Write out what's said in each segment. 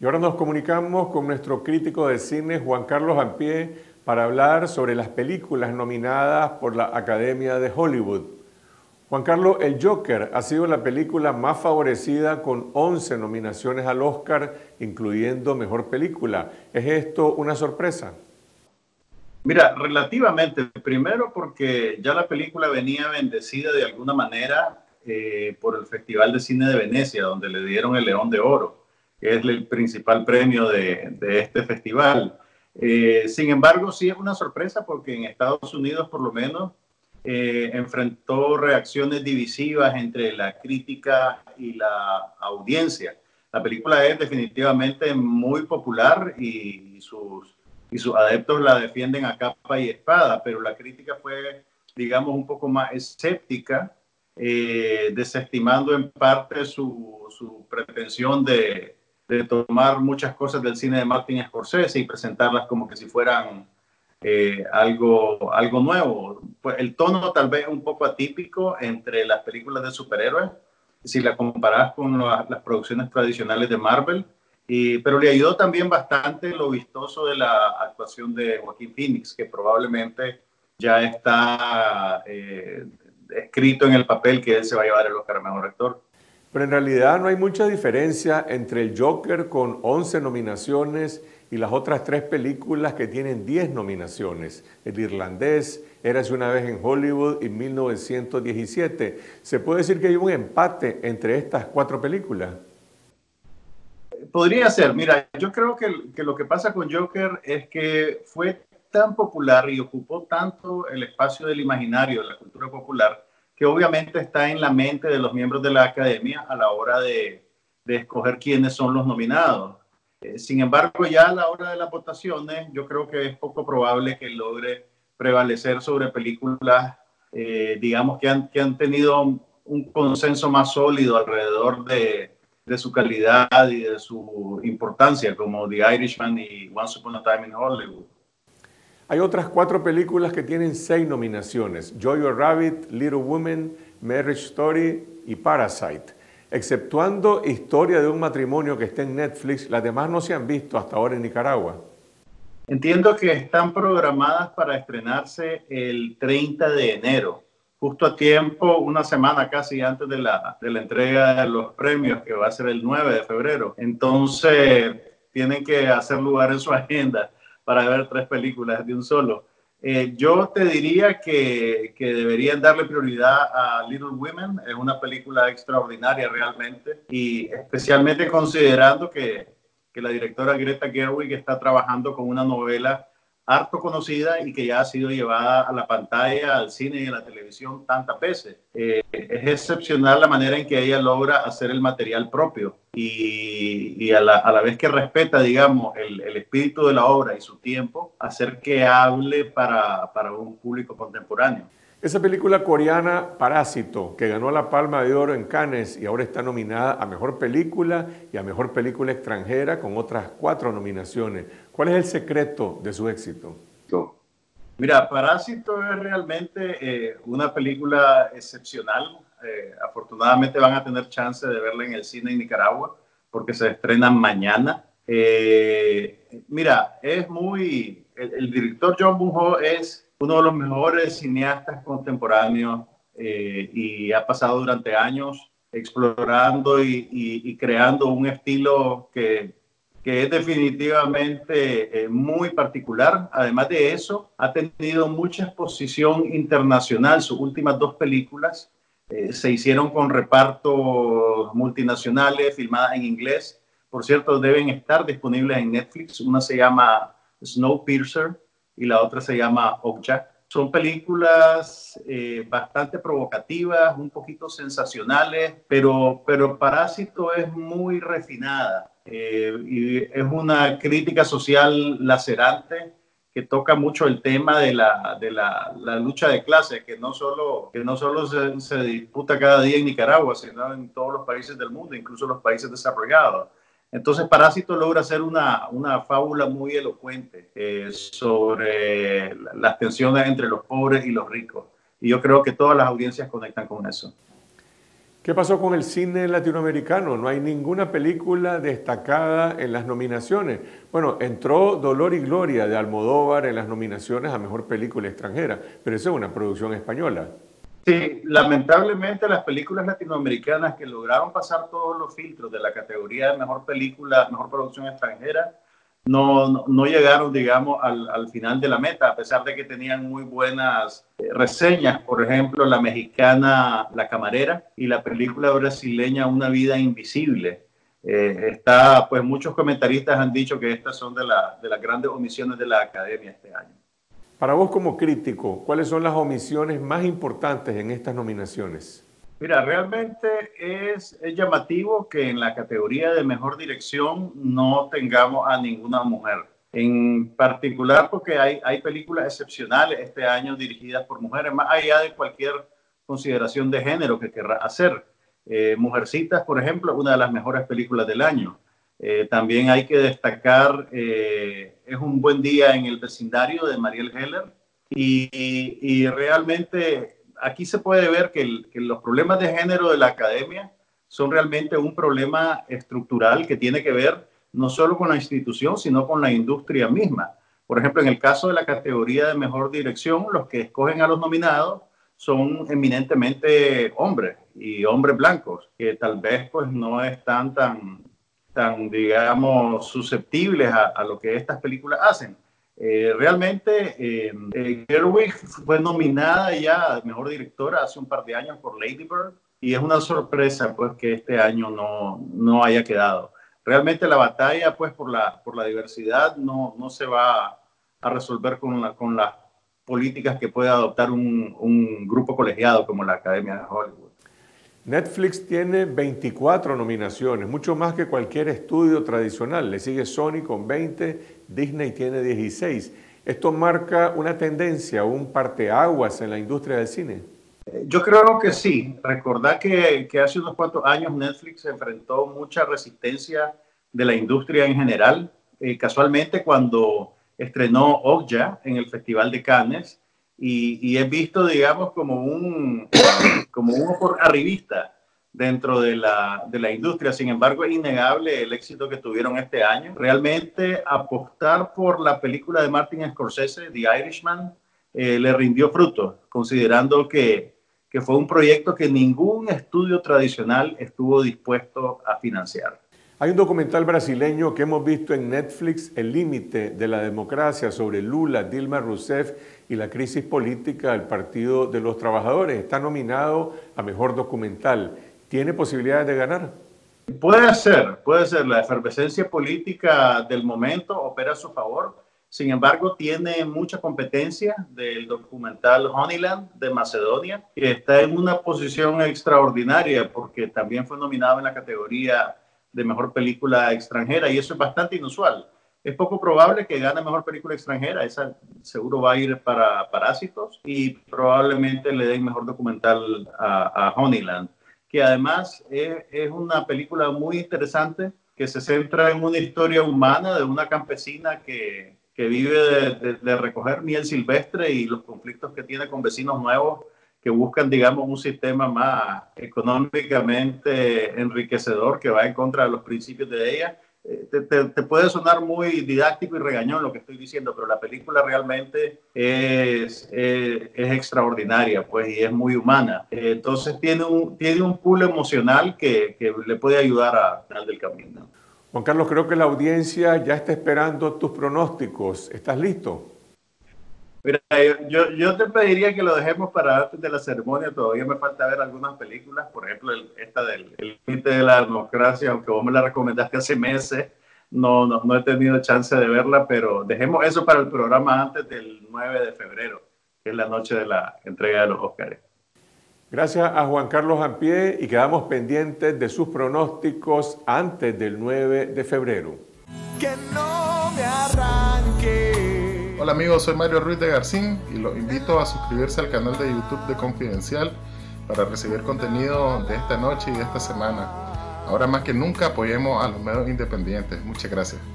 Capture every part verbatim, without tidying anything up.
Y ahora nos comunicamos con nuestro crítico de cine, Juan Carlos Ampie, para hablar sobre las películas nominadas por la Academia de Hollywood. Juan Carlos, El Joker ha sido la película más favorecida con once nominaciones al Oscar, incluyendo Mejor Película. ¿Es esto una sorpresa? Mira, relativamente, primero porque ya la película venía bendecida de alguna manera eh, por el Festival de Cine de Venecia, donde le dieron el León de Oro, que es el principal premio de, de este festival. Eh, sin embargo, sí es una sorpresa porque en Estados Unidos, por lo menos, eh, enfrentó reacciones divisivas entre la crítica y la audiencia. La película es definitivamente muy popular y, y sus y sus adeptos la defienden a capa y espada, pero la crítica fue, digamos, un poco más escéptica, eh, desestimando en parte su, su pretensión de, de tomar muchas cosas del cine de Martin Scorsese y presentarlas como que si fueran eh, algo, algo nuevo. Pues el tono tal vez un poco atípico entre las películas de superhéroes, si la comparas con la, las producciones tradicionales de Marvel, y, pero le ayudó también bastante lo vistoso de la actuación de Joaquín Phoenix, que probablemente ya está eh, escrito en el papel que él se va a llevar el Oscar a Mejor Actor. Pero en realidad no hay mucha diferencia entre El Joker con once nominaciones y las otras tres películas que tienen diez nominaciones. El Irlandés, Érase una vez en Hollywood y mil novecientos diecisiete. ¿Se puede decir que hay un empate entre estas cuatro películas? Podría ser. Mira, yo creo que, que lo que pasa con Joker es que fue tan popular y ocupó tanto el espacio del imaginario de la cultura popular que obviamente está en la mente de los miembros de la academia a la hora de, de escoger quiénes son los nominados. Eh, sin embargo, ya a la hora de las votaciones, yo creo que es poco probable que logre prevalecer sobre películas, eh, digamos, que han, que han tenido un consenso más sólido alrededor de de su calidad y de su importancia, como The Irishman y Once Upon a Time in Hollywood. Hay otras cuatro películas que tienen seis nominaciones: Jojo Rabbit, Little Women, Marriage Story y Parasite. Exceptuando Historia de un matrimonio que está en Netflix, las demás no se han visto hasta ahora en Nicaragua. Entiendo que están programadas para estrenarse el treinta de enero, justo a tiempo, una semana casi antes de la, de la entrega de los premios, que va a ser el nueve de febrero. Entonces, tienen que hacer lugar en su agenda para ver tres películas de un solo. Eh, yo te diría que, que deberían darle prioridad a Little Women. Es una película extraordinaria realmente, y especialmente considerando que, que la directora Greta Gerwig está trabajando con una novela harto conocida y que ya ha sido llevada a la pantalla, al cine y a la televisión tantas veces. Eh, es excepcional la manera en que ella logra hacer el material propio y, y a, la, a la vez que respeta, digamos, el, el espíritu de la obra y su tiempo, hacer que hable para, para un público contemporáneo. Esa película coreana, Parásito, que ganó la Palma de Oro en Cannes y ahora está nominada a Mejor Película y a Mejor Película Extranjera con otras cuatro nominaciones. ¿Cuál es el secreto de su éxito? Mira, Parásito es realmente eh, una película excepcional. Eh, afortunadamente van a tener chance de verla en el cine en Nicaragua porque se estrena mañana. Eh, mira, es muy... El, el director John Bong-ho es uno de los mejores cineastas contemporáneos eh, y ha pasado durante años explorando y, y, y creando un estilo que, que es definitivamente eh, muy particular. Además de eso, ha tenido mucha exposición internacional. Sus últimas dos películas eh, se hicieron con repartos multinacionales, filmadas en inglés. Por cierto, deben estar disponibles en Netflix. Una se llama Snowpiercer y la otra se llama Okja. Son películas eh, bastante provocativas, un poquito sensacionales, pero, pero Parásito es muy refinada eh, y es una crítica social lacerante que toca mucho el tema de la, de la, la lucha de clases, que no solo, que no solo se, se disputa cada día en Nicaragua, sino en todos los países del mundo, incluso los países desarrollados. Entonces, Parásito logra ser una, una fábula muy elocuente eh, sobre las tensiones entre los pobres y los ricos. Y yo creo que todas las audiencias conectan con eso. ¿Qué pasó con el cine latinoamericano? No hay ninguna película destacada en las nominaciones. Bueno, entró Dolor y Gloria de Almodóvar en las nominaciones a Mejor Película Extranjera, pero eso es una producción española. Sí, lamentablemente las películas latinoamericanas que lograron pasar todos los filtros de la categoría de Mejor Película, Mejor Producción Extranjera, no, no, no llegaron, digamos, al, al final de la meta, a pesar de que tenían muy buenas eh, reseñas. Por ejemplo, la mexicana La Camarera y la película brasileña Una Vida Invisible. Eh, está, pues muchos comentaristas han dicho que estas son de, la, de las grandes omisiones de la Academia este año. Para vos como crítico, ¿cuáles son las omisiones más importantes en estas nominaciones? Mira, realmente es, es llamativo que en la categoría de mejor dirección no tengamos a ninguna mujer. En particular porque hay, hay películas excepcionales este año dirigidas por mujeres, más allá de cualquier consideración de género que querrá hacer. Eh, Mujercitas, por ejemplo, una de las mejores películas del año. Eh, también hay que destacar eh, Es un buen día en el vecindario de Mariel Heller y, y, y realmente aquí se puede ver que, el, que los problemas de género de la Academia son realmente un problema estructural que tiene que ver no solo con la institución, sino con la industria misma. Por ejemplo, en el caso de la categoría de mejor dirección, los que escogen a los nominados son eminentemente hombres y hombres blancos, que tal vez pues no están tan, tan digamos, susceptibles a, a lo que estas películas hacen. Eh, realmente, eh, eh, Gerwig fue nominada ya a Mejor Directora hace un par de años por Lady Bird y es una sorpresa pues que este año no, no haya quedado. Realmente la batalla pues por la, por la diversidad no, no se va a resolver con, la, con las políticas que puede adoptar un, un grupo colegiado como la Academia de Hollywood. Netflix tiene veinticuatro nominaciones, mucho más que cualquier estudio tradicional. Le sigue Sony con veinte, Disney tiene dieciséis. ¿Esto marca una tendencia, un parteaguas en la industria del cine? Yo creo que sí. Recordad que, que hace unos cuantos años Netflix enfrentó mucha resistencia de la industria en general. Eh, casualmente cuando estrenó Okja en el Festival de Cannes, Y, y es visto, digamos, como un, como un ojo arribista dentro de la, de la industria. Sin embargo, es innegable el éxito que tuvieron este año. Realmente apostar por la película de Martin Scorsese, The Irishman, eh, le rindió fruto, considerando que, que fue un proyecto que ningún estudio tradicional estuvo dispuesto a financiar. Hay un documental brasileño que hemos visto en Netflix, El límite de la democracia, sobre Lula, Dilma Rousseff y la crisis política del Partido de los Trabajadores. Está nominado a Mejor Documental. ¿Tiene posibilidades de ganar? Puede ser, puede ser. La efervescencia política del momento opera a su favor. Sin embargo, tiene mucha competencia del documental Honeyland de Macedonia, que está en una posición extraordinaria porque también fue nominado en la categoría de Mejor Película Extranjera y eso es bastante inusual. Es poco probable que gane Mejor Película Extranjera, esa seguro va a ir para Parásitos y probablemente le den Mejor Documental a, a Honeyland, que además es, es una película muy interesante que se centra en una historia humana de una campesina que, que vive de, de, de recoger miel silvestre y los conflictos que tiene con vecinos nuevos que buscan, digamos, un sistema más económicamente enriquecedor que va en contra de los principios de ella. Eh, te, te, te puede sonar muy didáctico y regañón lo que estoy diciendo, pero la película realmente es, es, es extraordinaria, pues, y es muy humana. Eh, entonces tiene un, tiene un pool emocional que, que le puede ayudar a final del camino. Juan Carlos, creo que la audiencia ya está esperando tus pronósticos. ¿Estás listo? Mira, yo, yo te pediría que lo dejemos para antes de la ceremonia. Todavía me falta ver algunas películas, por ejemplo, el, esta del El límite de la democracia, aunque vos me la recomendaste hace meses, no, no, no he tenido chance de verla, pero dejemos eso para el programa antes del nueve de febrero, que es la noche de la entrega de los Óscares. Gracias a Juan Carlos Ampie y quedamos pendientes de sus pronósticos antes del nueve de febrero. Que no me arranque. Hola amigos, soy Mario Ruiz de Garcín y los invito a suscribirse al canal de YouTube de Confidencial para recibir contenido de esta noche y de esta semana. Ahora más que nunca apoyemos a los medios independientes. Muchas gracias.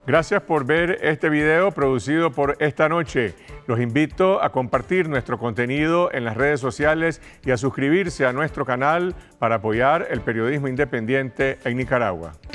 Gracias por ver este video producido por Esta Noche. Los invito a compartir nuestro contenido en las redes sociales y a suscribirse a nuestro canal para apoyar el periodismo independiente en Nicaragua.